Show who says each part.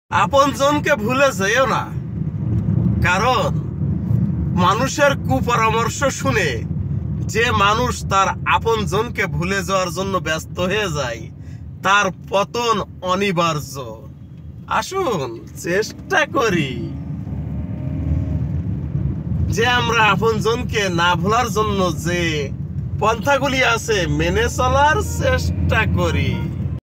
Speaker 1: আপনজনকে ভুলে যেও না, কারণ মানুষের কুপরামর্শ শুনে যে মানুষ তার আপনজনকে ভুলে যাওয়ার জন্য ব্যস্ত হয়ে যায় তার পতন অনিবার্য। আসুন চেষ্টা করি যে আমরা আপনজনকে না ভোলার জন্য যে পন্থাগুলি আছে মেনে চলার চেষ্টা করি।